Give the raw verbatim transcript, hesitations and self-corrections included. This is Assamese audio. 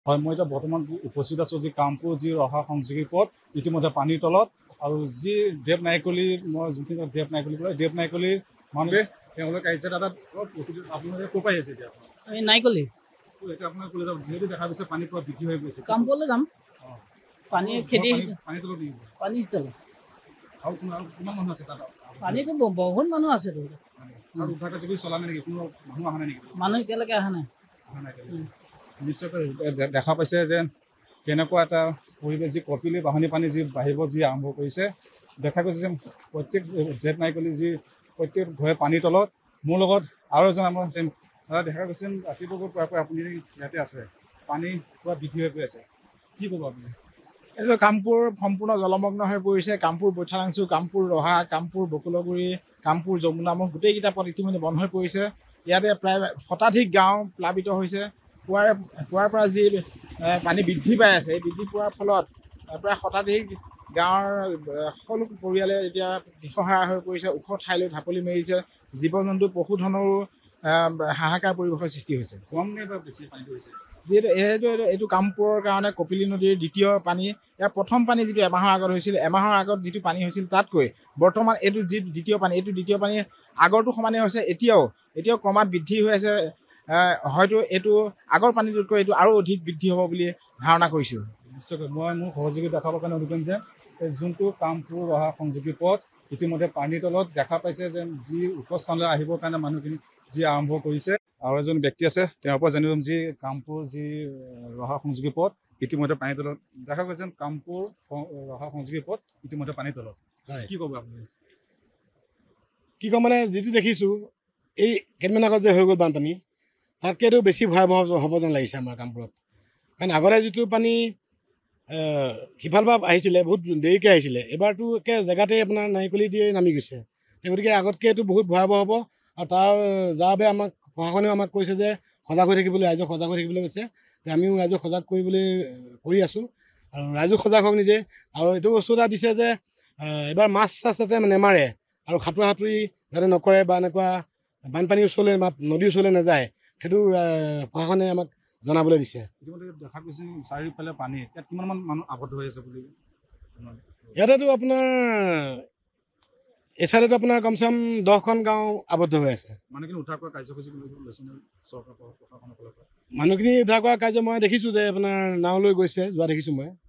হয়, মই এতিয়া বৰ্তমান যি উপস্থিত আছোঁ যি কামপুৰ যি ৰহা সংযোগী পথ ইতিমধ্যে পানীৰ তলত আৰু যি দেৱ নাইকলি মই যোনখিনি দেৱ নাইকলি কয় দেৱ নাইকলিৰ মানুহে তেওঁলোক আহিছে দাদা আপোনালোকে ক'ৰ পৰা আহিছে এতিয়া আমি নাইকলি এতিয়া আপোনাৰ ক'লে যাব যিহেতু দেখা পাইছে পানী পুৰা বৃদ্ধি হৈ গৈছে কামপুৰলৈ যাম পানী খেতি পানী তলত দিব পানী তলত আৰু কিমান মানুহ আছে তাত পানীটো বহুত মানুহ আছে আৰু উদ্ধাৰ কাৰ্য চলা নাই নেকি কোনো মানুহ অহা নাই নেকি মানুহ এতিয়ালৈকে অহা নাই অহা নাই নিশ্চয়কৈ দেখা পাইছে যে কেনেকুৱা এটা পৰিৱেশ যি কপিলি বাঢ়নী পানী যি বাঢ়িব যি আৰম্ভ কৰিছে দেখা গৈছে যে প্ৰত্যেক জেট নাইকলি যি প্ৰত্যেক ঘৰে পানীৰ তলত মোৰ লগত আৰু এজন আমাৰ দাদা দেখা গৈছে ৰাতিপুৱা প্ৰায় আপুনি ইয়াতে আছে পানী পুৰা বৃদ্ধি হৈ গৈ আছে কি ক'ব আপুনি এইটো কামপুৰ সম্পূৰ্ণ জলমগ্ন হৈ পৰিছে কামপুৰ বৈঠালাংচু কামপুৰ ৰহা কামপুৰ বকুলগুৰি কামপুৰ যমুনামুখ গোটেইকেইটা পথ ইতিমধ্যে বন্ধ হৈ পৰিছে ইয়াতে প্ৰায় শতাধিক গাঁও প্লাবিত হৈছে পুৱাৰ পুৱাৰ পৰা যি পানী বৃদ্ধি পাই আছে এই বৃদ্ধি পোৱাৰ ফলত প্ৰায় শতাধিক গাঁৱৰ সকলো পৰিয়ালে এতিয়া দিশহাৰা হৈ পৰিছে ওখ ঠাইলৈ ঢাপলি মেলিছে জীৱ জন্তু পশুধনৰো হাহাকাৰ পৰিৱেশৰ সৃষ্টি হৈছে কম নে বা বেছি পানী পৰিছে যিহেতু এইটো এইটো কামপুৰৰ কাৰণে কপিলী নদীৰ দ্বিতীয় পানী ইয়াৰ প্ৰথম পানী যিটো এমাহৰ আগত হৈছিল এমাহৰ আগত যিটো পানী হৈছিল তাতকৈ বৰ্তমান এইটো যি দ্বিতীয় পানী এইটো দ্বিতীয় পানী আগৰটো সমানে হৈছে এতিয়াও এতিয়াও ক্ৰমাৎ বৃদ্ধি হৈ আছে হয়তো এইটো আগৰ পানীটোতকৈ এইটো আৰু অধিক বৃদ্ধি হ'ব বুলি ধাৰণা কৰিছোঁ নিশ্চয়কৈ মই মোৰ সহযোগী দেখাবৰ কাৰণে অনুকম যে যোনটো কামপুৰ ৰহা সংযোগী পথ ইতিমধ্যে পানীৰ তলত দেখা পাইছে যে যি উপস্থানলৈ আহিবৰ কাৰণে মানুহখিনি যি আৰম্ভ কৰিছে আৰু এজন ব্যক্তি আছে তেওঁৰ পৰা জানিব যি কামপুৰ যি ৰহা সংযোগী পথ ইতিমধ্যে পানীৰ তলত দেখা গৈছে কামপুৰ ৰহা সংযোগী পথ ইতিমধ্যে পানীৰ তলত কি ক'ব আপুনি কি ক'ম মানে যিটো দেখিছোঁ এই কেইদিনমান আগত যে হৈ গ'ল বানপানী তাতকৈতো বেছি ভয়াৱহ হ'ব যেন লাগিছে আমাৰ কামপুৰত কাৰণ আগতে যিটো পানী সিফালৰ পৰা আহিছিলে বহুত দেৰিকৈ আহিছিলে এবাৰতো একে জেগাতে আপোনাৰ নাৰিকলি দিয়ে নামি গৈছে গতিকে আগতকৈতো বহুত ভয়াৱহ হ'ব আৰু তাৰ যাৰ বাবে আমাক প্ৰশাসনেও আমাক কৈছে যে সজাগ হৈ থাকিবলৈ ৰাইজক সজাগ হৈ থাকিবলৈ কৈছে আমিও ৰাইজক সজাগ কৰিবলৈ কৰি আছোঁ আৰু ৰাইজক সজাগ হওক নিজে আৰু এইটো বস্তু এটা দিছে যে এইবাৰ মাছ চাছ যাতে নেমাৰে আৰু সাঁতোৰা সাঁতুৰি যাতে নকৰে বা এনেকুৱা বানপানীৰ ওচৰলৈ নদীৰ ওচৰলৈ নাযায় সেইটো প্ৰশাসনে আমাক জনাবলৈ দিছে ইতিমধ্যে দেখা গৈছে চাৰিওফালে পানী ইয়াত কিমানমান মানুহ আবদ্ধ হৈ আছে বুলি ইয়াতেতো আপোনাৰ এঠাইতো আপোনাৰ কমচে কম দহখন গাঁও আবদ্ধ হৈ আছে মানুহখিনি উদ্ধাৰ কৰা কাৰ্যসূচী লৈছে চৰকাৰ প্ৰশাসনৰ ফালৰ পৰা মানুহখিনি উদ্ধাৰ কৰা কাৰ্য মই দেখিছোঁ যে আপোনাৰ নাও লৈ গৈছে যোৱা দেখিছোঁ মই